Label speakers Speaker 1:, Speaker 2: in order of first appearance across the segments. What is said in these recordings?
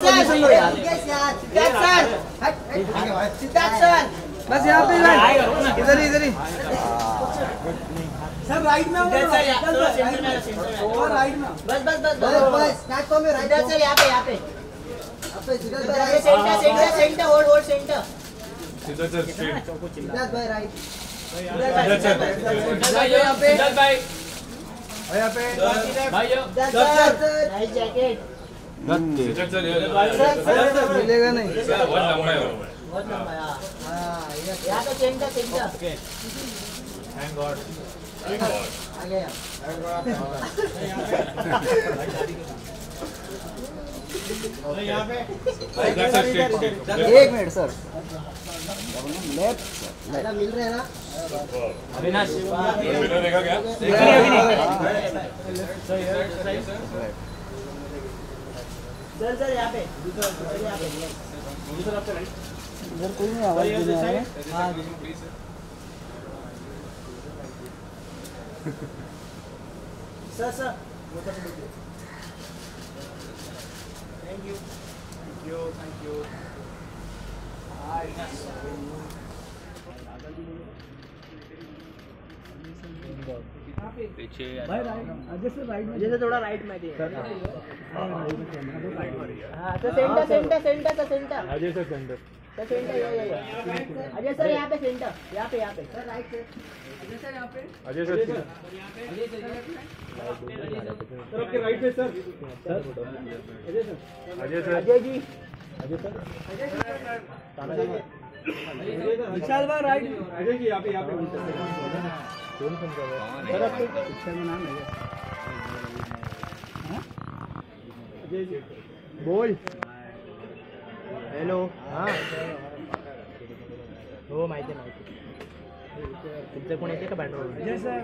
Speaker 1: Position लो यार। Siddharth sir बस यहाँ पे इधर इधर ही
Speaker 2: सर राइट में
Speaker 1: और राइट में बस बस बस बस स्टार्ट को में राइट सर यहाँ पे centre hold centre
Speaker 3: Siddharth sir straight
Speaker 1: Siddharth भाई राइट
Speaker 3: सिद्धार्थ सर
Speaker 1: यहाँ पे
Speaker 3: भाई
Speaker 1: नाइस जैकेट
Speaker 3: सिद्धार्थ सर
Speaker 1: मिलेगा नहीं
Speaker 3: बहुत लंबा है
Speaker 1: बहुत लंबा है यहाँ पे सेंटर
Speaker 3: थैंक गॉड
Speaker 1: आ गया
Speaker 2: यहाँ पे
Speaker 3: सिद्धार्थ सर स्ट्रेट
Speaker 1: एक मिनट सर लेफ्ट मिल रहे हैं ना
Speaker 3: अविनाश वीडियो देखा क्या
Speaker 1: सर यहाँ पे इधर कोई नहीं आवाज देने आ रहा है हाँ सर थैंक यू
Speaker 3: पीछे
Speaker 1: अजय से थोड़ा राइट में दिए हाँ तो centre
Speaker 3: Ajay sir centre
Speaker 1: Ajay sir यहाँ पे सेंटर यहाँ पे सर राइट से
Speaker 3: अजय सर
Speaker 2: सर आपके राइट में सर
Speaker 3: अजय सर
Speaker 1: अजय जी
Speaker 2: विशाल भाई राइट अजय जी यहाँ पे
Speaker 1: सर आपके पिक्चर में नाम है
Speaker 2: अजय जी
Speaker 1: बोल हॅलो हां हो माहिती तुमचं कोण येते का बँडवर
Speaker 2: अजय सर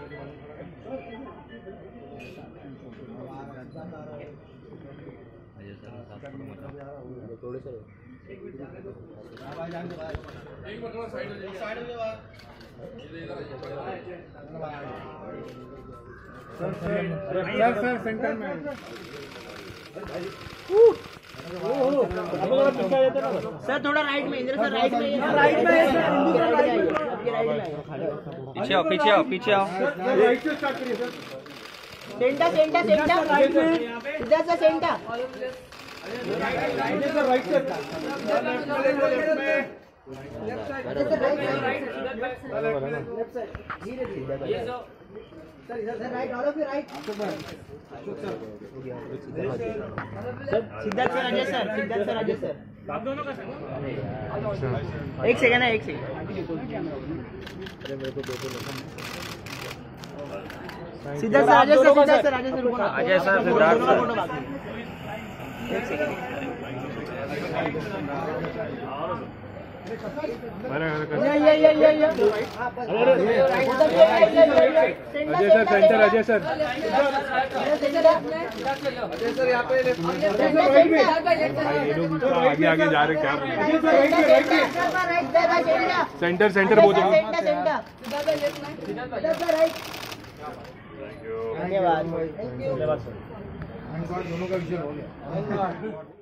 Speaker 1: थोडे सर
Speaker 2: सर सेंटर में
Speaker 1: सर थोड़ा राइट में इंद्र सर राइट में
Speaker 3: पीछे आओ
Speaker 2: राइट से स्टार्ट करिए sir
Speaker 1: centre Siddharth sir centre
Speaker 2: right से
Speaker 1: right all of you right Siddharth sir Ajay sir
Speaker 2: आप दोनों का
Speaker 1: एक सेकंड है एक second Siddharth sir Ajay sir रुको ना
Speaker 3: अजय सर सिद्धार्थ सर
Speaker 1: एक second
Speaker 3: Ajay sir centre Ajay sir
Speaker 2: यहाँ पे
Speaker 3: आगे जा रहे क्या सेंटर बहुत
Speaker 1: धन्यवाद
Speaker 2: दोनों का विषय हो गया